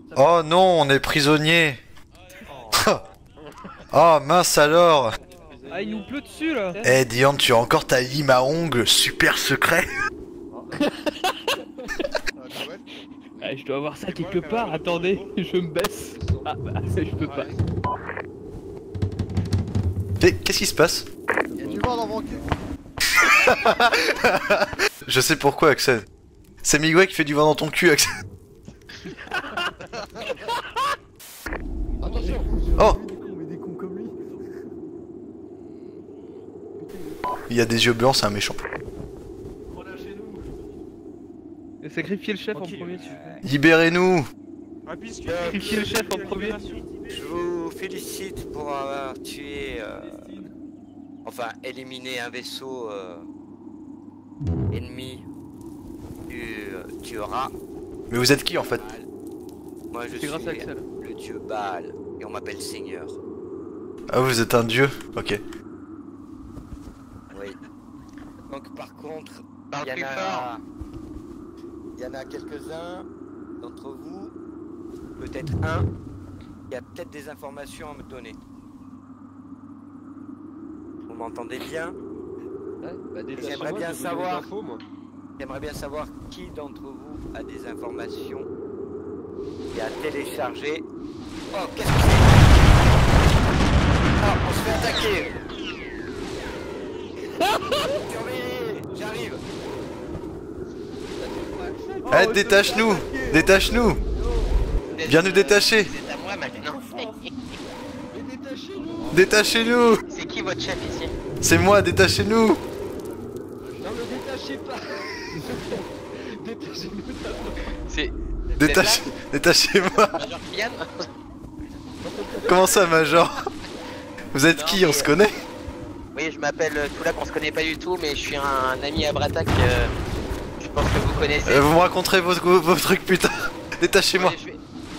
Oh non, on est prisonnier. Oh mince alors. Ah, il nous pleut dessus là. Eh Diane, tu as encore ta lime à ongles super secret. Ah, je dois avoir ça quelque part, attendez, je me baisse. Ah bah, je peux pas. Qu'est-ce qui se passe? Y'a du vent dans mon cul. Je sais pourquoi, Axel. C'est Miguel qui fait du vent dans ton cul, Axel. Attention. Oh, Mais des cons comme lui. il y a des yeux blancs, c'est un méchant. Sacrifiez le chef en premier, s'il vous plaît. Libérez-nous. Sacrifiez le chef en premier. Je vous félicite pour avoir tué, enfin éliminé un vaisseau ennemi. Tu tueras. Mais vous êtes qui en fait? Moi je C'est suis grâce à Axel. le dieu Baal et on m'appelle Seigneur. Ah, vous êtes un dieu? Ok. Oui. Donc par contre, Parle il plus y fort. en a quelques-uns d'entre vous, peut-être un, qui a peut-être des informations à me donner. Vous m'entendez bien? J'aimerais bien savoir. J'aimerais bien savoir qui d'entre vous a des informations et a téléchargé. Oh, qu'est-ce que c'est? Oh, on se fait attaquer. Surveillez, j'arrive. Eh, détache-nous! Détache-nous! Viens nous détacher! C'est à moi maintenant. Détachez-nous! C'est qui votre chef ici? C'est moi, détachez-nous! Non mais détachez pas. Détachez-nous. C'est Détachez-moi! Major Kylian. Comment ça, Major? Vous êtes qui? On se connaît? Oui, je m'appelle Toulak, on se connaît pas du tout, mais je suis un ami à Bratak. Je pense que vous connaissez. Vous me raconterez vos trucs, putain! Détachez-moi! Ouais, je vais-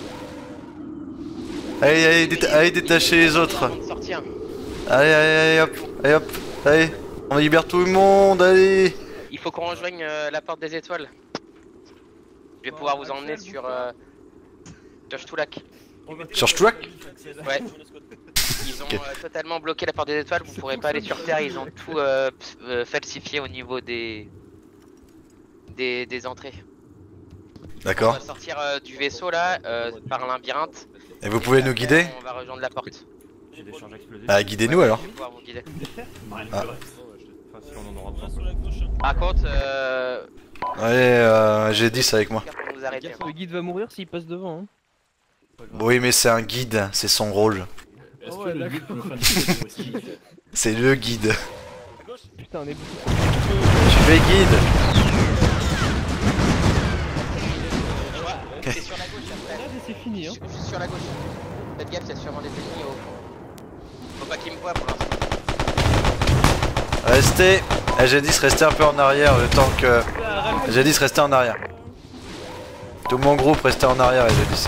Allez, détachez les autres! Avant de sortir. Allez, hop! Allez, hop! Allez! On libère tout le monde, allez! Il faut qu'on rejoigne la porte des étoiles. Je vais pouvoir vous emmener sur Toulak. Sur Stuak? Ouais. Ils ont Ok. totalement bloqué la porte des étoiles, vous pourrez pas aller sur Terre, ils ont tout falsifié au niveau des entrées. On D'accord. va sortir du vaisseau là, par un labyrinthe. Et vous pouvez nous après, guider? On va rejoindre la porte. Ah, guidez-nous alors! Je vais pouvoir vous guider. Ah. Par contre, Allez, j'ai 10 avec moi. pour nous arrêter. Le guide va mourir s'il passe devant. Hein. Oui, mais c'est un guide, c'est son rôle. Est-ce Oh, que ouais, le but peut faire des vidéos aussi? C'est le guide. Putain, on est beaucoup. Tu fais guide! C'est sur la gauche après. Ah, mais c'est fini, hein. Juste sur la gauche. Faites gaffe, il y a sûrement des ennemis au fond. Faut pas qu'ils me voient pour l'instant. Restez! Eh, j'ai dit restez un peu en arrière le temps que... J'ai dit restez en arrière. Tout mon groupe restez en arrière, j'ai dit.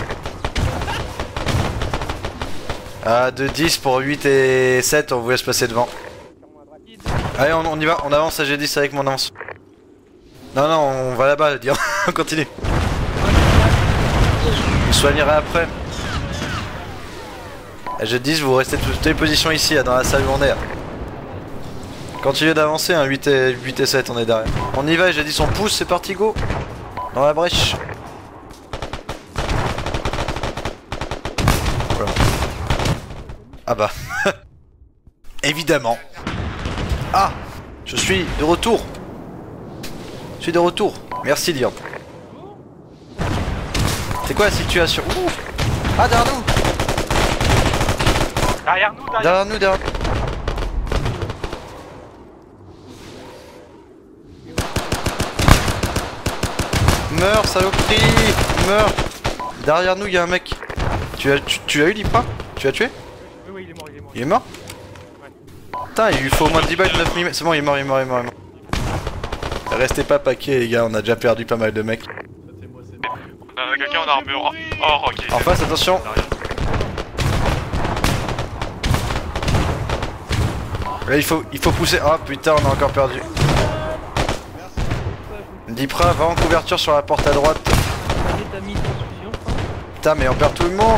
Ah, de 10 pour 8 et 7, on vous laisse passer devant. Allez, on y va, on avance, j'ai 10 avec mon avance. Non, non, on va là-bas, dire. On continue. Vous soignerez après. J'ai 10, vous restez toutes les positions ici, là, dans la salle où on est. Là. Continuez d'avancer, hein, 8 et 7, on est derrière. On y va, j'ai dit on pousse, c'est parti, go. Dans la brèche. Voilà. Ah bah. Évidemment. Ah, je suis de retour. Je suis de retour. Merci, Liam. C'est quoi la situation? Ouh. Ah, derrière nous. Derrière nous, derrière nous. Meurs, saloperie. Meurs. Derrière nous, il y a un mec. Tu as eu l'IPA? Tu l'as tué? Oui, il est mort, il est mort. Il est mort? Putain, il lui faut au moins 10 balles, 9 mm. C'est bon, il est mort. Restez pas paquets, les gars, on a déjà perdu pas mal de mecs. On a quelqu'un en armure or, ok. En face, attention. Là, il faut pousser. Oh putain, on a encore perdu. Dipra, va en couverture sur la porte à droite. T'as mis transfusion. Putain, mais on perd tout le monde.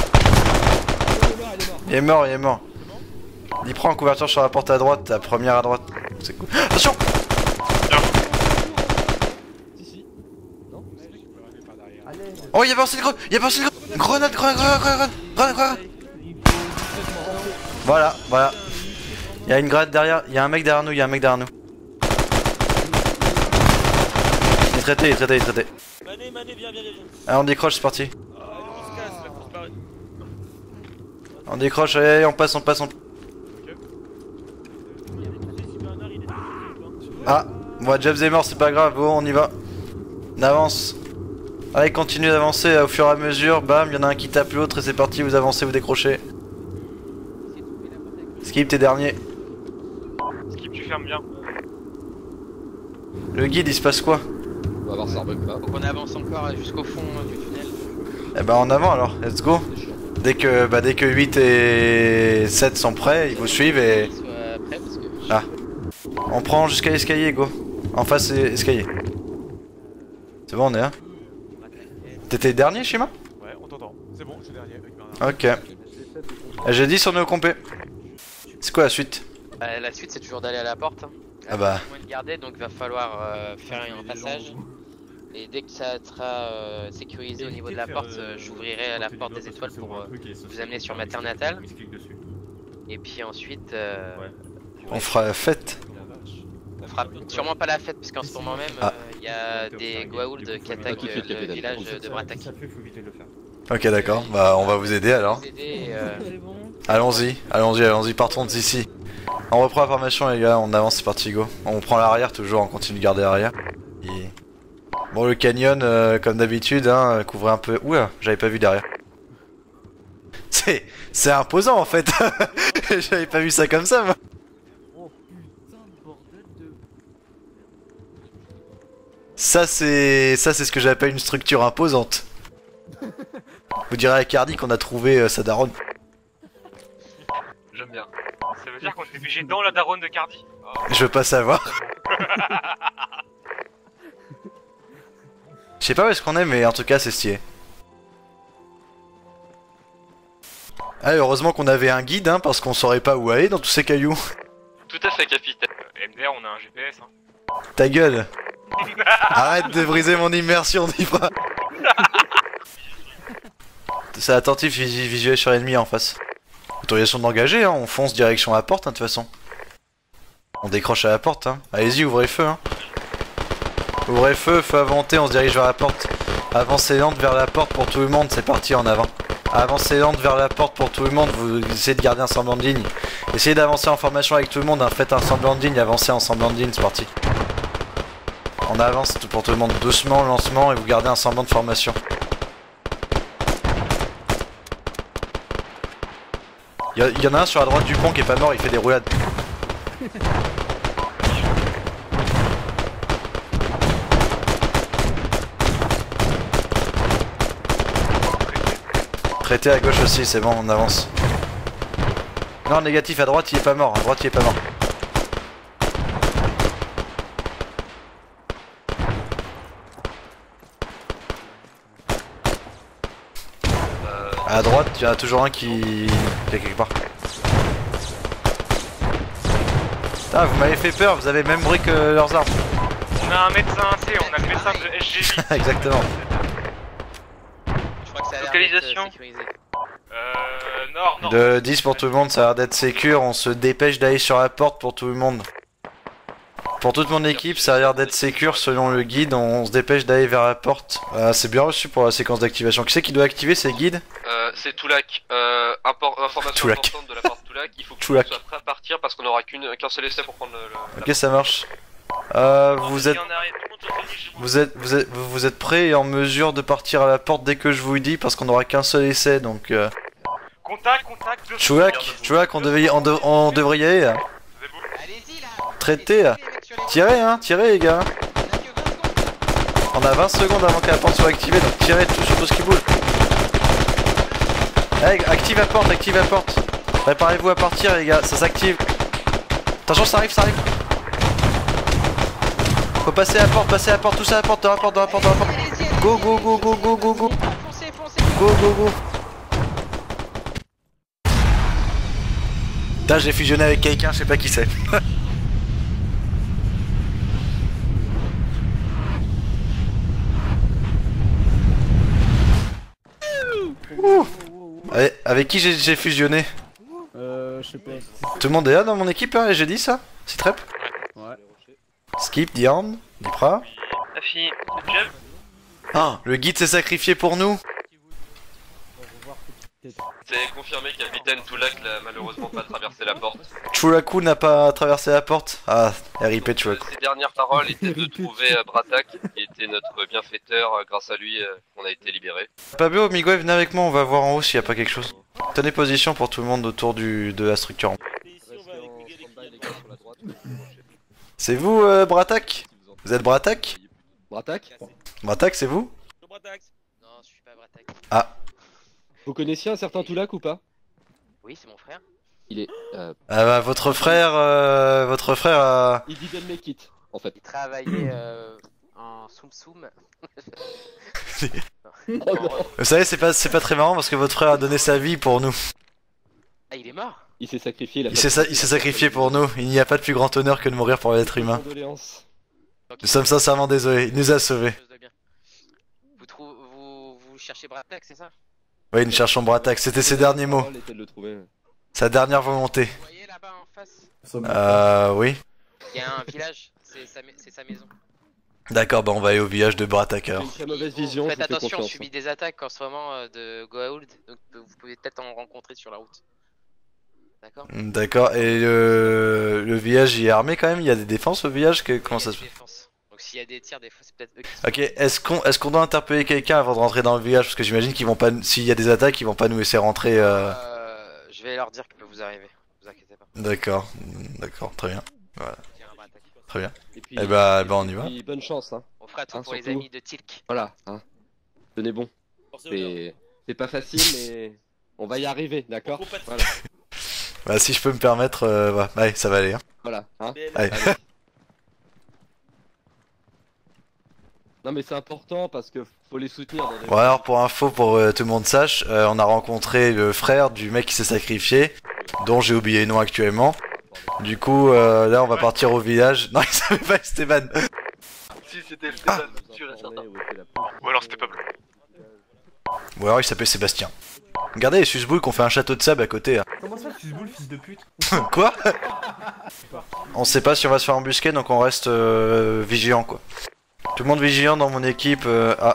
Il est mort, il est mort. Il prend en couverture sur la porte à droite, la première à droite. C'est cool. Attention! Oh, il y a passé le grenade, grenade. Voilà, voilà. Il y a une grenade derrière, il y a un mec derrière nous, Il est traité, Mané, viens. Allez, on décroche, c'est parti. On décroche, allez, on passe. Ah, moi Jobs est mort, c'est pas grave, bon, on y va. On avance. Allez, continue d'avancer au fur et à mesure, bam, il y en a un qui tape l'autre et c'est parti, vous avancez, vous décrochez. Skip, t'es dernier. Skip, tu fermes bien. Le guide, il se passe quoi? On va voir ça bug pas. Donc on avance encore jusqu'au fond du tunnel. Eh bah en avant alors, let's go. Dès que 8 et 7 sont prêts, ils vous suivent et... Qu'ils soient prêts parce que... Ah. On prend jusqu'à l'escalier, go. En face, c'est escalier. C'est bon, on est là. T'étais dernier, Shima? Ouais, on t'entend. C'est bon, c'est dernier avec Bernard. Ok. J'ai dit sur nos compés. C'est quoi la suite? La suite c'est toujours d'aller à la porte. Ah bah. Moins de garder, donc va falloir faire un passage. Et dès que ça sera sécurisé au niveau de la porte, j'ouvrirai la porte des étoiles pour vous amener sur ma terre natale. Et puis ensuite... On fera la fête. On fera sûrement pas la fête parce qu'en ce moment même il y a des Goa'uld qui attaquent le village de Bratak. Ok, d'accord, bah on va vous aider alors. Allons-y, partons d'ici. On reprend la formation les gars, on avance, c'est parti, go. On prend l'arrière toujours, on continue de garder l'arrière. Et... Bon, le canyon, comme d'habitude, hein, couvrez un peu... Oula, j'avais pas vu derrière. C'est imposant en fait. J'avais pas vu ça comme ça moi. Ça c'est ce que j'appelle une structure imposante. Vous direz à Cardi qu'on a trouvé sa daronne. J'aime bien. Ça veut dire qu'on est réfugié dans la daronne de Cardi? Je veux pas savoir. Je sais pas où est-ce qu'on est, mais en tout cas c'est stylé. Ah, heureusement qu'on avait un guide, hein, parce qu'on saurait pas où aller dans tous ces cailloux. Tout à fait, capitaine. MDR, on a un GPS, hein. Ta gueule. Arrête de briser mon immersion, Difra. C'est attentif visuel sur l'ennemi en face. Autorisation d'engager, hein, on fonce direction la porte, hein, de toute façon. On décroche à la porte, hein. Allez-y, ouvrez feu, hein. Ouvrez feu, feu à volonté, on se dirige vers la porte. Avancez lente vers la porte pour tout le monde, c'est parti en avant. Avancez lente vers la porte pour tout le monde, vous essayez de garder un semblant de ligne. Essayez d'avancer en formation avec tout le monde, hein. Faites un semblant de ligne, avancez en semblant de ligne, c'est parti. On avance pour tout le monde, doucement, lancement, et vous gardez un semblant de formation. Il y en a un sur la droite du pont qui est pas mort, il fait des roulades. Traité à gauche aussi, c'est bon, on avance. Non, négatif, à droite il est pas mort, à droite il est pas mort. À droite, il y en a toujours un qui est quelque part. Ah, vous m'avez fait peur, vous avez même bruit que leurs armes. On a un médecin, tu sais, on a le médecin de SGJ. Exactement. Je crois que ça a l'air Localisation. d'être sécurisé. Nord. De 10 pour tout le monde, ça a l'air d'être sécure, on se dépêche d'aller sur la porte pour tout le monde. Pour toute mon équipe, ça a l'air d'être sécure selon le guide, on se dépêche d'aller vers la porte. C'est bien reçu pour la séquence d'activation. Qui c'est qui doit activer ces guides? C'est Toulak. Information Toulak. importante de la part de Toulak, il faut que tu Toulak. sois prêt à partir parce qu'on aura qu'un seul essai pour prendre le... Ok, ça marche. Vous êtes prêts et en mesure de partir à la porte dès que je vous le dis parce qu'on aura qu'un seul essai donc... Contact. Choulak, on devrait y aller là. Allez-y là. Traité là. Tirez les gars. On a 20 secondes avant que la porte soit activée donc tirez tout sur tout ce qui bouge. Hey, active la porte. Préparez-vous à partir les gars, ça s'active. Attention, ça arrive. Faut passer à la porte, tous à la porte, dans la porte. Go. Foncez. Go, go, go. Putain, j'ai fusionné avec quelqu'un, je sais pas qui c'est. Avec qui j'ai fusionné? Je sais pas. Tout le monde est là dans mon équipe, hein, et j'ai dit ça? Citrep? Ouais. Skip, Diane, Dipra. La fille, Jeff. Ah, le guide s'est sacrifié pour nous. C'est confirmé, capitaine Toulak n'a malheureusement pas traversé la porte. Churaku n'a pas traversé la porte. Ah, RIP Churaku. Ses dernières paroles étaient de trouver Bratak, qui était notre bienfaiteur, grâce à lui on a été libéré. Pablo, Miguel, venez avec moi, on va voir en haut s'il y a pas quelque chose. Tenez position pour tout le monde autour de la structure. C'est vous, Bratak? Vous êtes Bratak? Bratak? Bratak, c'est vous? Non, je suis pas Bratak. Ah. Vous connaissiez un certain Toulak ou pas? Oui, c'est mon frère. Il est... Ah bah, votre frère a... Il didn't make it, en fait. Il travaillait en Soum Soum. Vous savez, c'est pas très marrant parce que votre frère a donné sa vie pour nous. Ah, il est mort? Il s'est sacrifié, Il s'est sacrifié pour nous. Il n'y a pas de plus grand honneur que de mourir pour l'être humain. Condoléances. Nous sommes sincèrement désolés, il nous a sauvés. Vous cherchez Bratak, c'est ça? Oui, nous cherchons Bratak, c'était ses derniers mots. Sa dernière volonté. Vous voyez là-bas en face? Oui. Il y a un village, c'est sa maison. D'accord, bah on va aller au village de Bratak alors. Une très mauvaise vision, Faites je fais attention, on confiance. subit des attaques en ce moment de Goa'uld, donc vous pouvez peut-être en rencontrer sur la route. D'accord? D'accord, et le village il est armé quand même? Il y a des défenses au village? Comment ça se fait? Donc s'il y a des tirs, des fois c'est peut-être eux qui... Ok, est-ce qu'on doit interpeller quelqu'un avant de rentrer dans le village? Parce que j'imagine qu'ils vont pas... S'il y a des attaques, ils vont pas nous laisser rentrer... Je vais leur dire que vous arriver, vous inquiétez pas. D'accord, d'accord, très bien. Voilà. Très bien. Et puis, Et bah on y va. puis, bonne chance, hein. On fera tout Hein, pour les surtout. amis de Tilk. Voilà, hein. Tenez bon. C'est pas facile, mais on va y arriver, d'accord? Voilà. Bah si je peux me permettre, allez, ça va aller. Hein. Voilà, hein. Allez. Allez. Non mais c'est important parce que faut les soutenir dans des... Bon alors pour info, pour tout le monde sache, on a rencontré le frère du mec qui s'est sacrifié, dont j'ai oublié le nom actuellement. Du coup là on va partir au village. Non il savait pas Esteban. Si c'était Esteban, sûr et certain. Ou alors c'était Pablo. Ou alors il s'appelait Sébastien. Regardez les susboules qu'on fait un château de sable à côté. Hein. Comment ça, susboule, fils de pute? Quoi? On sait pas si on va se faire embusquer donc on reste vigilant quoi. Tout le monde vigilant dans mon équipe. Ah.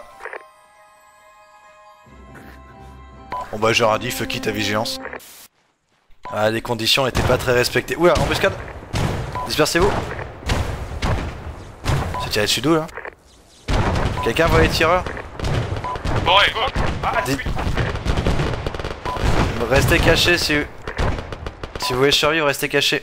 Bon bah j'ai rien dit, fuck it ta vigilance. Ah les conditions étaient pas très respectées. Oula, embuscade. Dispersez-vous. C'est tiré dessus d'où là? Quelqu'un voit les tireurs? Bon ouais, Restez cachés si vous voulez survivre, restez cachés.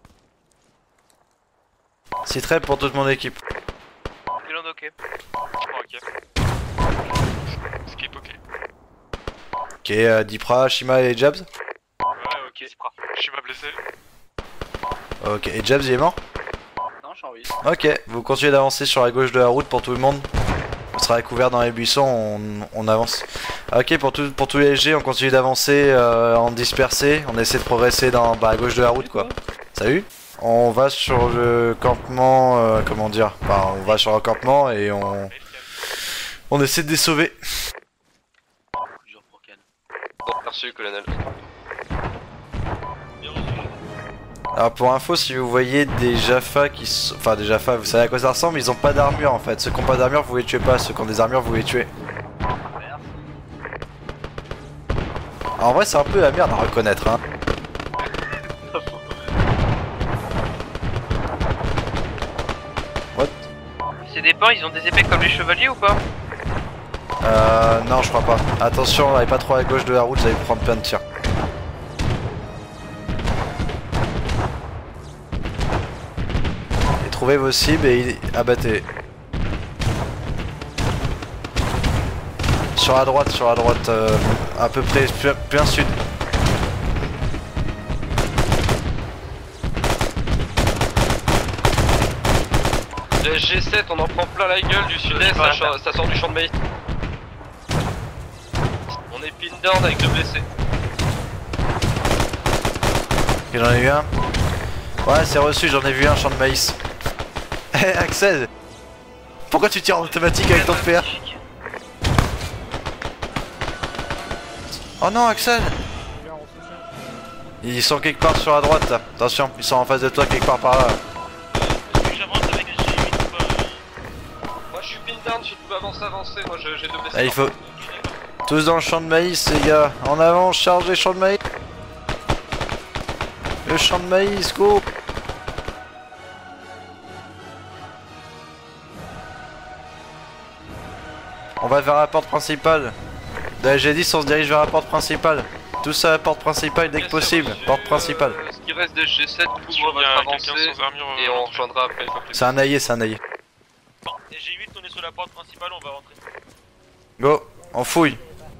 C'est très pour toute mon équipe. il en ok. Ok. Skip, ok. Ok, Dipra, Shima et Jabs. Ouais, ok. Je suis pas blessé. Ok, et Jabs il est mort? Non, je suis en vie. Ok, vous continuez d'avancer sur la gauche de la route pour tout le monde. On sera couvert dans les buissons, on avance. Ok, pour tous les LG, on continue d'avancer en dispersé. On essaie de progresser dans à gauche de la route quoi. Salut. On va sur le campement, comment dire, enfin on va sur le campement et on essaie de les sauver. Bon, merci, colonel. Alors pour info, si vous voyez des Jaffa qui sont... Enfin des Jaffa, vous savez à quoi ça ressemble, ils ont pas d'armure en fait. Ceux qui ont pas d'armure, vous les tuez pas. Ceux qui ont des armures, vous les tuez. Alors, en vrai, c'est un peu la merde à reconnaître hein. What? C'est des pans, ils ont des épées comme les chevaliers ou pas? Non, je crois pas. Attention, n'allez pas trop à gauche de la route, vous allez prendre plein de tirs. Et trouvez vos cibles et abattez. Sur la droite, à peu près plein sud. Le G7, on en prend plein la gueule du sud-est, ça sort du champ de maïs. On est pin down avec 2 blessés. Ok, j'en ai vu un. Ouais, c'est reçu, j'en ai vu un champ de maïs. Hé, Axel! Pourquoi tu tires en automatique avec ton PA? Oh non, Axel! Ils sont quelque part sur la droite là. Attention, ils sont en face de toi quelque part par là. J'avance avec les G8 ou pas? Moi je suis pin down, si tu peux avancer, moi j'ai 2 blessés. Là, il faut. Tous dans le champ de maïs, les gars. En avant, chargez champ de maïs. Le champ de maïs, go! On va vers la porte principale. De la G10, on se dirige vers la porte principale. Tous à la porte principale dès que possible. Porte principale. Ce qui reste des G7 couvre votre avancée et on rejoindra après. C'est un allié, c'est un allié. Les G8, on est sur la porte principale, on va rentrer. Go, on fouille.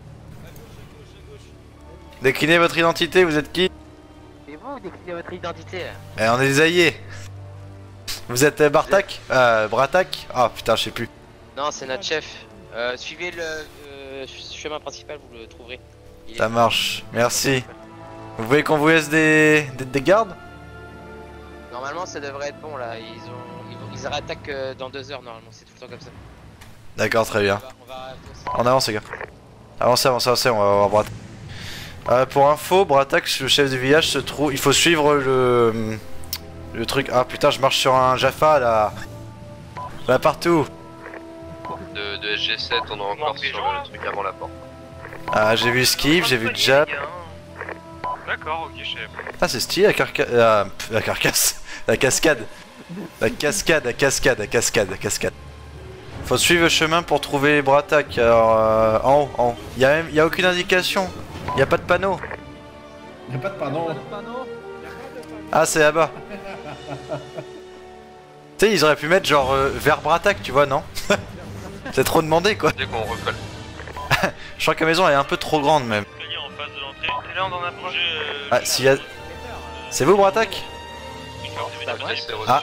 Déclinez votre identité, vous êtes qui? C'est vous, déclinez votre identité. Eh, on est des alliés. Vous êtes Bartak? Bratak? Ah putain, je sais plus. Non, c'est notre chef. Suivez le chemin principal, vous le trouverez. Ça marche, merci. Vous voulez qu'on vous laisse des gardes? Normalement, ça devrait être bon là. Ils attaquent dans 2 heures normalement, c'est tout le temps comme ça. D'accord, très bien. On avance, les gars. Avancez, on va voir Bratak. Pour info, Bratak, le chef du village, se trouve. Il faut suivre le truc. Ah putain, je marche sur un Jaffa là. Là partout. De SG7, on est encore sur le truc avant la porte. Ah, j'ai vu Skip, j'ai vu Jab. D'accord, ok, chef. Ah, c'est stylé la carcasse. La cascade. La cascade. Faut suivre le chemin pour trouver Bratak. Alors, en haut. Y a aucune indication. Y a pas de panneau. Y'a pas de panneau. Ah, c'est là-bas. Tu sais, ils auraient pu mettre genre vers Bratak, tu vois, non? C'est trop demandé quoi. Dès qu'on recolle. Je crois que la maison elle est un peu trop grande même. En face de l'entrée. Et là, on en a plongé. Ah, s'il y a. C'est vous, Bratak? Ah.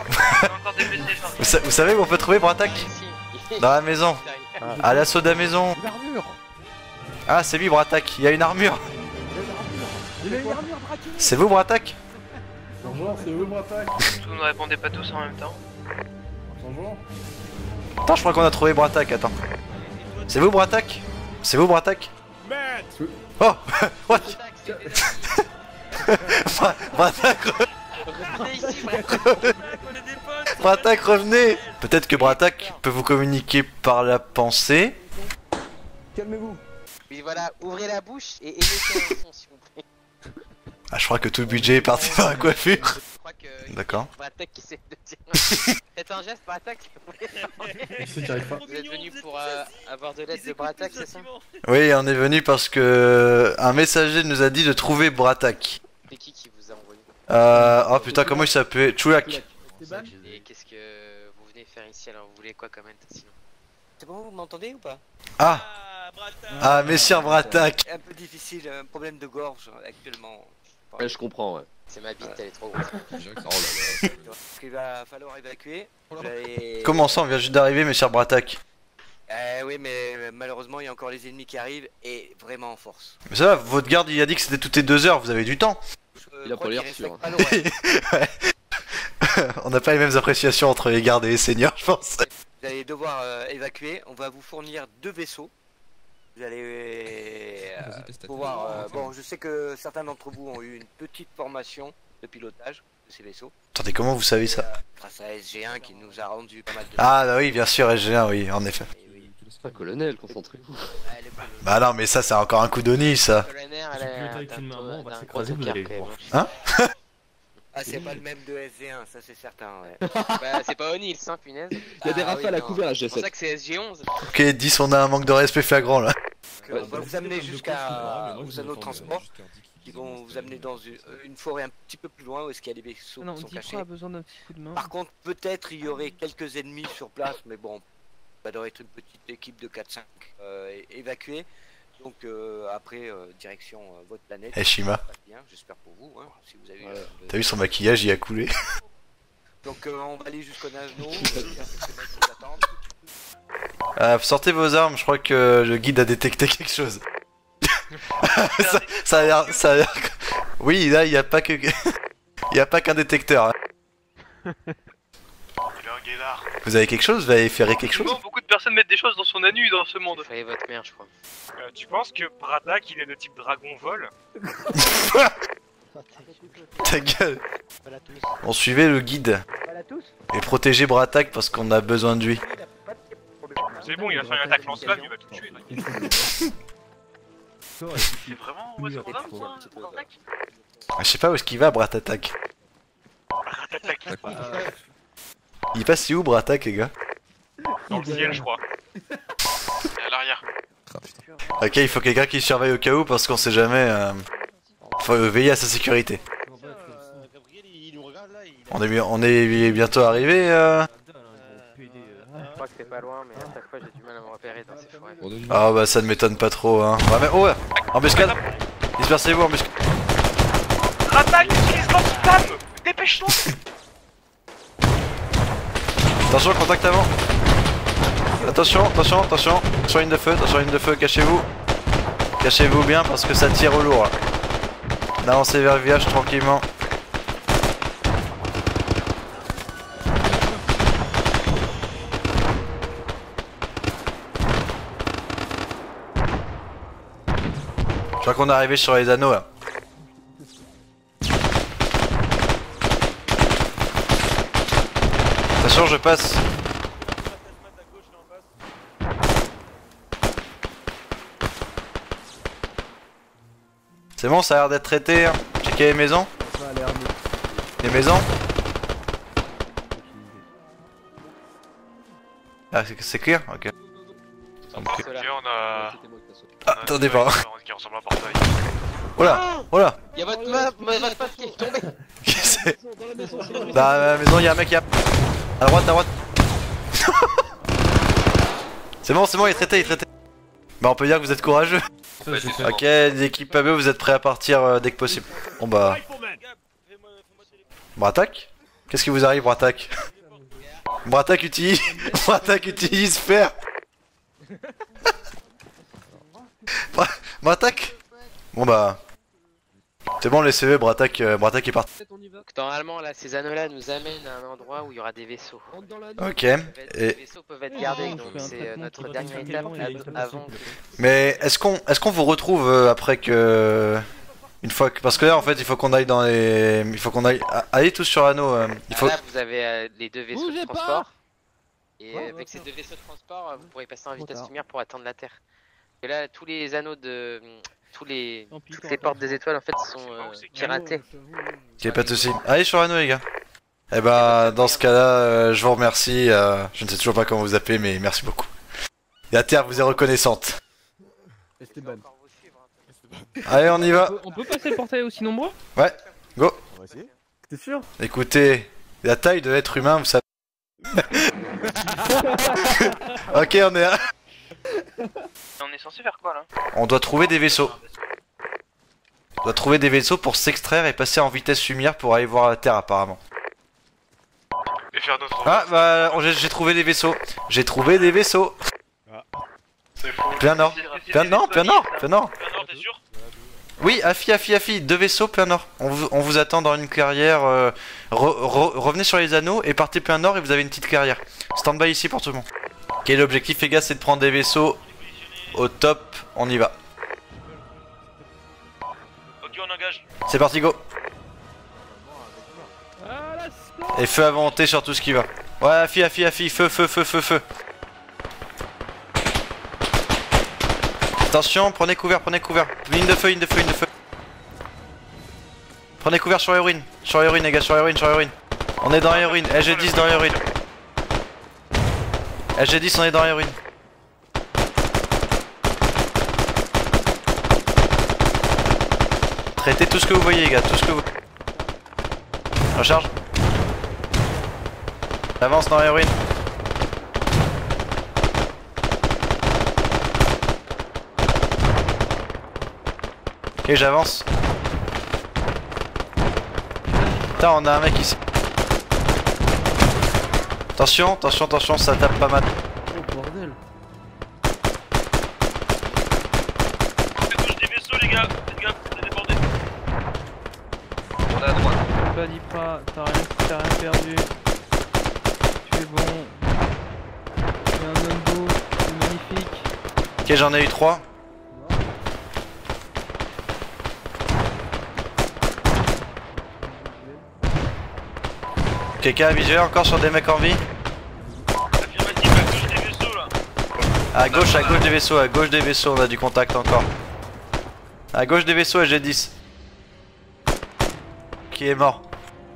Vous savez où on peut trouver Bratak? Dans la maison. À l'assaut de la maison. Ah, c'est lui, Bratak. Il y a une armure. C'est vous, Bratak? Bonjour, c'est vous, Bratak? Vous ne répondez pas tous en même temps. Bonjour. Attends, je crois qu'on a trouvé Bratak. Attends. C'est vous, Bratak? C'est vous, Bratak? Oh. What? Bratak. Bratak, revenez. Peut-être que Bratak peut vous communiquer par la pensée. Calmez-vous. Oui, voilà, ouvrez la bouche et émettez un son s'il vous plaît. Ah, je crois que tout le budget est parti dans la coiffure. D'accord. Bratak qui essaie de dire. Faites un geste, Bratak. C'est qui arrive pas. Vous êtes venu pour avoir de l'aide de Bratak, c'est ça? Oui, on est venu parce que un messager nous a dit de trouver Bratak. C'est qui vous a envoyé? Oh putain, comment il s'appelait? Chulak. Et qu'est-ce que vous venez faire ici alors? Vous voulez quoi comme sinon? C'est bon, vous m'entendez ou pas? Ah, messire Bratak. Un peu difficile, un problème de gorge actuellement. Ouais, je comprends, ouais. C'est ma bite, elle est trop grosse. Il va falloir évacuer. Comment ça, on vient juste d'arriver, messire Bratak? Oui, mais malheureusement, il y a encore les ennemis qui arrivent et vraiment en force. Mais ça va, votre garde il a dit que c'était toutes les 2 heures, vous avez du temps. Il a pas l'air sûr. Ouais. On n'a pas les mêmes appréciations entre les gardes et les seigneurs, je pense. Vous allez devoir évacuer, on va vous fournir 2 vaisseaux. Vous allez pouvoir... bon, je sais que certains d'entre vous ont eu une petite formation de pilotage de ces vaisseaux. Attendez, comment vous savez ça? Grâce à SG1 qui nous a rendu pas mal de... Ah bah oui, bien sûr, SG1, oui, en effet. C'est pas colonel, concentrez-vous. Bah non, mais ça, c'est encore un coup d'Oni, ça. Hein? Ah, c'est pas le même de SG1, ça c'est certain, ouais. Bah, c'est pas Oni, le punaise. Il y a des rafales à couvert à G7. C'est pour ça que c'est SG11. Ok, 10, on a un manque de respect flagrant là. On va vous amener jusqu'à aux anneaux de transport qui vont vous amener dans une forêt un petit peu plus loin où est-ce qu'il y a des vaisseaux qui sont cachés. A besoin d'un petit coup de main. Par contre, peut-être il y aurait quelques ennemis sur place, mais bon, ça doit être une petite équipe de 4-5 évacuée. Donc après, direction votre planète. Eh, Shima. J'espère pour vous, hein, si vous avez... T'as vu son maquillage, il a coulé. Donc on va aller jusqu'au Najno, sortez vos armes, je crois que le guide a détecté quelque chose. ça a l'air... Ça a l'air... Oui, là, il y a pas que... Il y a pas qu'un détecteur. Hein. Vous avez quelque chose? Vous avez ferré quelque chose? Beaucoup de personnes mettent des choses dans son anus dans ce monde. Fallait votre mère, je crois. Tu penses que Bratak il est de type dragon vol? Ta gueule. On suivait le guide. Et protéger Bratak parce qu'on a besoin de lui. C'est bon, il va faire une attaque lance-flamme, il va tout tuer. C'est vraiment où est-ce qu'on va, Bratak? Je sais pas où est-ce qu'il va, Bratatak. Il passe où, Bratak, les gars? Dans le ciel, je crois. À l'arrière. Ok, il faut quelqu'un qui surveille au cas où parce qu'on sait jamais. Faut veiller à sa sécurité. On est bientôt arrivé. Je crois que c'est pas loin, mais à chaque fois j'ai du mal à me repérer dans ces forêts. Ah bah ça ne m'étonne pas trop, hein. Ouais, mais... Oh ouais. Embuscade. Dispersez-vous, embuscade. Bratak, utilise lance-flamme. Dépêche-toi. Attention, contact avant. Attention, attention, attention. Sur ligne de feu, cachez-vous. Cachez-vous bien parce que ça tire au lourd. Avancez vers le village tranquillement. Je crois qu'on est arrivé sur les anneaux là. Attention, je passe. C'est bon, ça a l'air d'être traité. Hein. Checker les maisons. Les maisons. Ah, c'est clair? Ok. Ok, on a... Ah, attendez pas. Qui ressemble à un portail. Oh là, oh là. Y'a votre meuf qui est tombée. Dans la maison, y'a un mec qui a... À droite, à droite. C'est bon, il est traité, Bah on peut dire que vous êtes courageux. Ok, l'équipe AB, vous êtes prêts à partir dès que possible. Bon bah... Bratak? Qu'est-ce qui vous arrive, Bratak? Bratak utilise... Bratak utilise fer. Bratak? Bon bah... C'est bon, laissez-le, Bratak est parti. Normalement, là, ces anneaux-là nous amènent à un endroit où il y aura des vaisseaux. Ok, Les et... vaisseaux peuvent être gardés, donc c'est notre dernière étape avant. Mais est-ce qu'on vous retrouve après que... Une fois que... Parce que là, en fait, il faut qu'on aille dans les... Il faut qu'on aille... Allez tous sur l'anneau, il faut... Là, vous avez les deux vaisseaux de transport. Et avec ces deux vaisseaux de transport, vous pourrez passer en vitesse lumière pour atteindre la Terre. Et là, tous les anneaux de... Toutes les portes des étoiles en fait sont piratées. Ok, pas de soucis. Allez sur l'anneau les gars. Eh bah dans ce cas là, je vous remercie. Je ne sais toujours pas comment vous appeler mais merci beaucoup. La Terre vous est reconnaissante. Allez on y va. On peut passer le portail aussi nombreux? Ouais, go. On va essayer. T'es sûr? Écoutez, la taille de l'être humain vous savez. Ok on est là. On est censé faire quoi là? On doit trouver des vaisseaux. On doit trouver des vaisseaux pour s'extraire et passer en vitesse lumière pour aller voir la Terre apparemment. Et faire notre... Ah bah j'ai trouvé des vaisseaux. J'ai trouvé des vaisseaux. Plein nord. Plein nord, plein nord, plein nord. Plein nord, t'es sûr? Oui, Afi, deux vaisseaux plein nord. On vous attend dans une clairière. Revenez sur les anneaux et partez plein nord et vous avez une petite clairière. Stand by ici pour tout le monde. Ok, l'objectif les gars c'est de prendre des vaisseaux au top, on y va. Ok, on engage. C'est parti, go. Et feu à volonté sur tout ce qui va. Ouais, Afi, feu. Attention, prenez couvert. Ligne de feu. Prenez couvert sur les ruines. Les gars, sur les ruines. On est dans les ruines, LG10 dans les ruines. LG10, on est dans les ruines. Traitez tout ce que vous voyez les gars, tout ce que vous... Recharge. J'avance dans les ruines. Ok, j'avance. Putain, on a un mec ici. Attention, ça tape pas mal. Oh bordel. On touche des vaisseaux. va Dipra, t'as rien perdu. Tu es bon. Tu es un homme beau, c'est magnifique. Ok, j'en ai eu 3. Quelqu'un a visuel encore sur des mecs en vie? À gauche des vaisseaux, on a du contact encore. À gauche des vaisseaux, SG10. Qui est mort?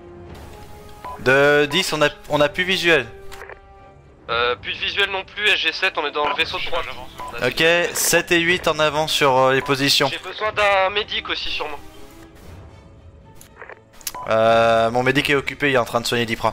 De 10, on a plus visuel. Plus de visuel non plus, SG7, on est dans le vaisseau de droite. Ok, 7 et 8 en avant sur les positions. J'ai besoin d'un médic aussi sur moi. Mon médic est occupé, il est en train de soigner Dipra.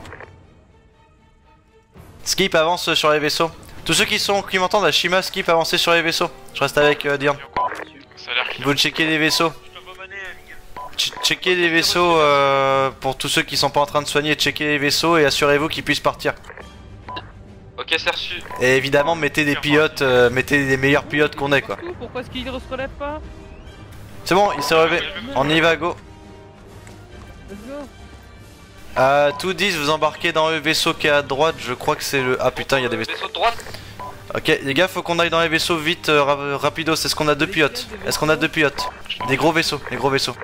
Skip, avance sur les vaisseaux. Tous ceux qui m'entendent à Shima, skip, avancez sur les vaisseaux. Je reste avec Diane. Vous checkez les vaisseaux. Checkez les vaisseaux pour tous ceux qui sont pas en train de soigner, checkez les vaisseaux et assurez-vous qu'ils puissent partir. Ok, c'est reçu. Et évidemment, mettez des pilotes, mettez les meilleurs pilotes qu'on ait quoi. Pourquoi est-ce qu'il se relève pas? C'est bon, il s'est relevé. On y va, go. Tout 10, vous embarquez dans le vaisseau qui est à droite, je crois que c'est le... Ah putain, il y a des vaisseaux. Vaisseau de droite. Ok, les gars, faut qu'on aille dans les vaisseaux vite, rapidos. Est-ce qu'on a 2 pilotes? Est-ce qu'on a 2 pilotes? Des gros vaisseaux, des gros vaisseaux.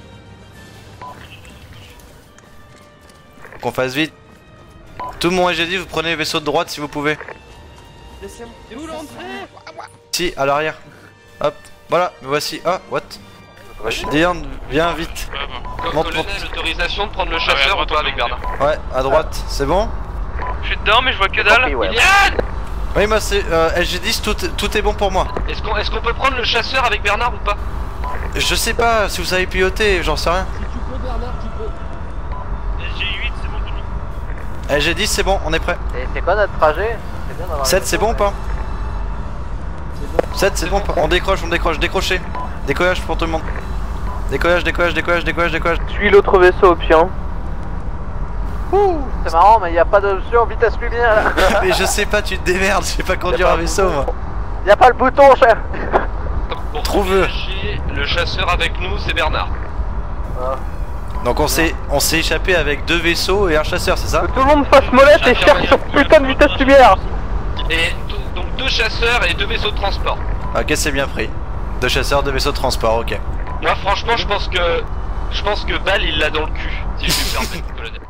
Qu'on fasse vite. Tout mon SG10, vous prenez les vaisseaux de droite si vous pouvez. C'est où l'entrée? Si, à l'arrière. Hop, voilà, me voici. Ah, what? Diane, viens vite. Colonel, autorisation de prendre le chasseur ou pas avec Bernard? Ouais, à droite, c'est bon? Je suis dedans, mais je vois que dalle. Yann! Oui, moi c'est SG10, tout est bon pour moi. Est-ce qu'on peut prendre le chasseur avec Bernard ou pas? Je sais pas si vous savez piloter, j'en sais rien. Si tu peux, Bernard, tu peux. SG8, c'est bon pour nous. SG10, c'est bon, on est prêt. C'est quoi notre trajet? 7, c'est bon ou pas? 7, c'est bon, on décroche, décrochez. Décollage pour tout le monde. Décollage. Suis l'autre vaisseau, option. C'est marrant, mais y a pas d'option vitesse lumière là. Mais je sais pas, tu te démerdes, je sais pas conduire un vaisseau moi. Y a pas le bouton, chef. Trouve-le. Le chasseur avec nous, c'est Bernard. Donc on s'est échappé avec 2 vaisseaux et un chasseur, c'est ça? Que tout le monde fasse molette et cherche sur putain de vitesse lumière. Et donc 2 chasseurs et 2 vaisseaux de transport. Ok, c'est bien pris. 2 chasseurs, 2 vaisseaux de transport, ok. Moi franchement je pense que Bal il l'a dans le cul, si je lui permets, colonel.